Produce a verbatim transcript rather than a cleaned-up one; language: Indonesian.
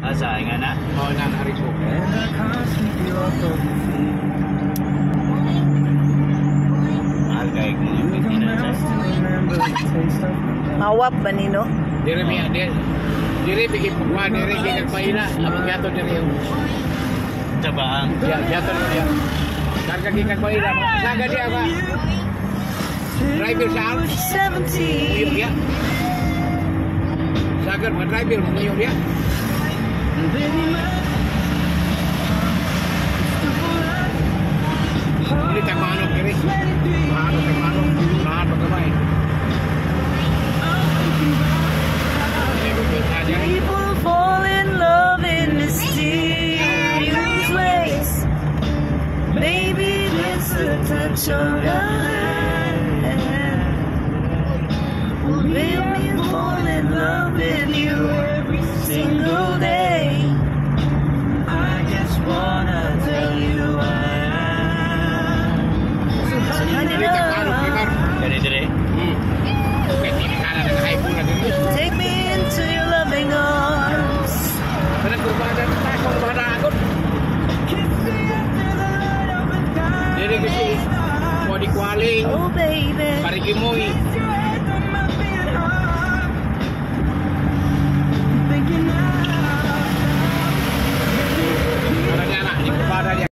Asa nga na? Mau na hari ko. Mahal kayo kung yung pagkinasas. Mawap ba nino? Dire mi dire. Dire bigay pagwa dire kay kagpaila. Abi gato dire. Tabaan. Ya gato dire. Karga kay kagpaila. Saga dia ba? Driver sa al. Uyok ya. Sagar mo driver mo uyok ya. Ini tak manok ini. Manok tak manok. Manok kamay. People fall in love in mysterious ways. Maybe it's a touch of love.